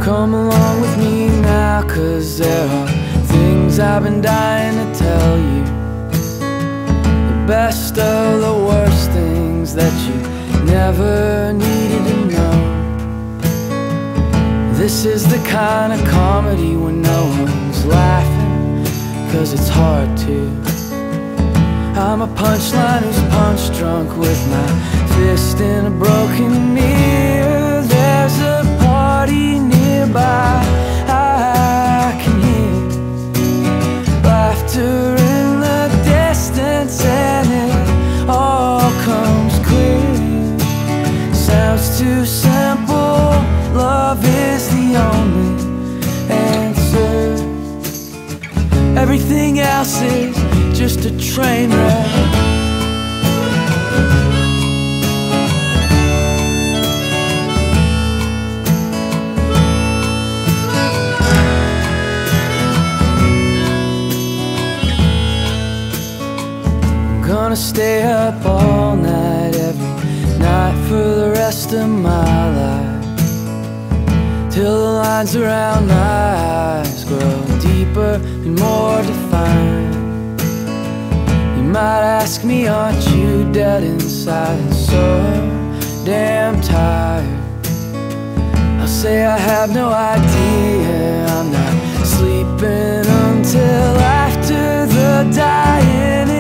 Come along with me now, 'cause there are things I've been dying to tell you. The best of the worst things that you never needed to know. This is the kind of comedy when no one's laughing, 'cause it's hard to. I'm a punchline who's punch drunk with my fist in a broken mirror. There's a party nearby, I can hear laughter in the distance, and it all comes clear. Sounds too simple, love is the only answer. Everything else is just a train wreck. Gonna stay up all night, every night for the rest of my life, till the lines around my eyes grow deeper and more defined. You might ask me, aren't you dead inside and so damn tired? I'll say I have no idea, I'm not sleeping until after the dying